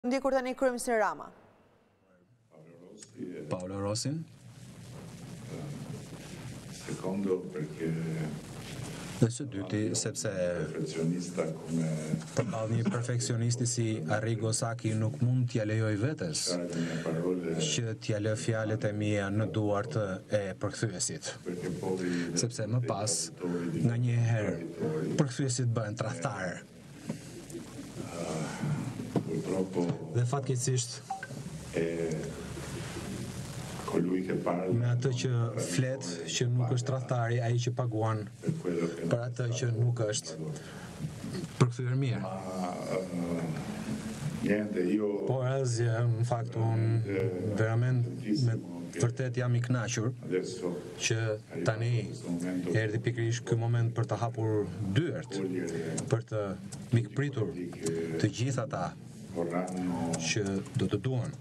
Ndjekur tani kryeministri Rama. Paolo Rossin. Secondo perché Dhe së dyti, sepse përballë një perfekcionisti si Arrigo Sacchi nuk mund t'ja lejoj vetes që t'ja lë fjalët e mia në duart e përkthyesit. Sepse më pas, nga një herë, përkthyesit bëhen tradhtar. Dhe fatkeqësisht, me atë që flet që nuk është tradhtari, ai që paguan për atë që nuk është përkthyer mirë. Por asgjë, në fakt, unë verament me vërtet jam i kënaqur që tani erdhi pikërisht ky moment për të hapur dyert, për të mikpritur të gjithë ata që do të duan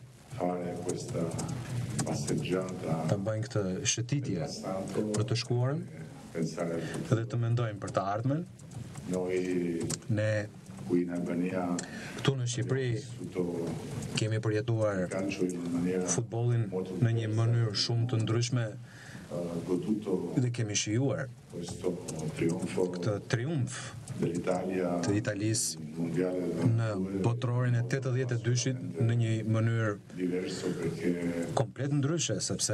të bëjnë këtë shëtitje për të shkuarën dhe të mendojnë për të ardhmen. Ne këtu në Shqipëri kemi përjetuar futbollin në një mënyrë shumë të ndryshme dhe kemi shijuar këtë triumf të Italisë në botrorin e 82-shit në një mënyrë komplet ndryshe, sepse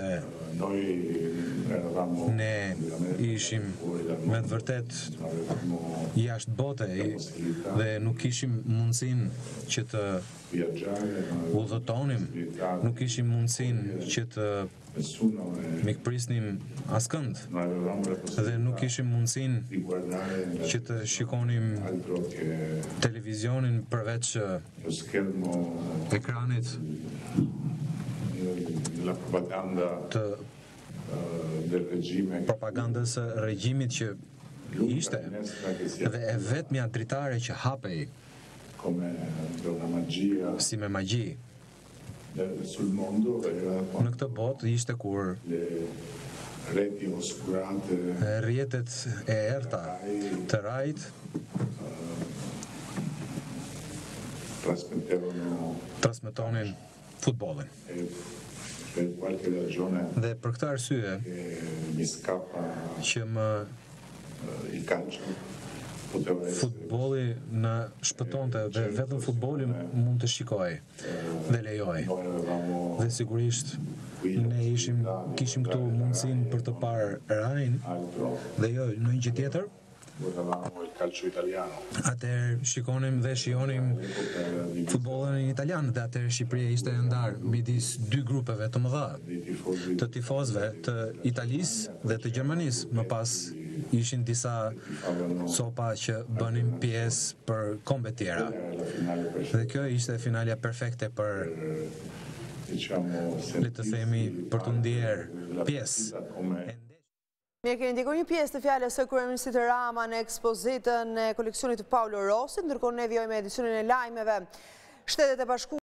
ne ishim me të vërtet jashtë bote dhe nuk kishim mundësinë që të udhëtonim, nuk kishim mundësinë që të mikprisnim askënd dhe nuk kishim mundësinë që të shikonim televizionin përveç ekranit të propagandës së regjimit që ishte dhe e vetmja dritare që hapej si me magji në këtë botë ishte kur rrjetet e errta të rajt transmetonin futbollin. Dhe për këtë arsye që më futbolli në shpëtonte dhe vetëm futbolli mund të shikoj dhe lejoj. Dhe sigurisht ne kishim këtu mundësinë për të parë rajin dhe jo në një gjë tjetër. Atëherë shikonim dhe shijonim futbollin italian dhe atëherë Shqipëria ishte e ndarë midis dy grupeve të mëdha, të tifozëve të Italisë dhe të Gjermanisë. Më pas ishin disa copa që bënin pjesë për kombe tjera. Dhe kjo ishte finalja perfekte për, le të themi, për të ndjerë pjesë. Mirë, keni ndjekur një pjesë të fjalës së kryeministrit Rama në ekspozitën e koleksionit të Paolo Rossit, ndërkohë ne vjojmë edicionin e lajmeve. Shtetet e Bashkuara